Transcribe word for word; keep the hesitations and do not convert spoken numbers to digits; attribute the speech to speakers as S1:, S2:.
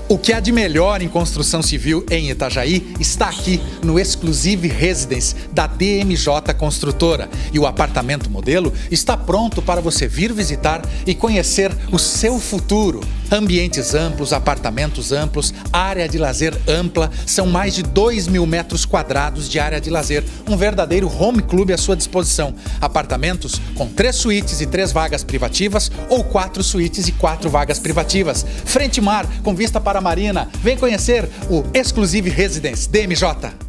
S1: O que há de melhor em construção civil em Itajaí está aqui no Exclusive Residence da D M J Construtora. E o apartamento modelo está pronto para você vir visitar e conhecer o seu futuro. Ambientes amplos, apartamentos amplos, área de lazer ampla, são mais de dois mil metros quadrados de área de lazer. Um verdadeiro home club à sua disposição. Apartamentos com três suítes e três vagas privativas ou quatro suítes e quatro vagas privativas. Frente mar, com vista para a marina. Vem conhecer o Exclusive Residence D M J.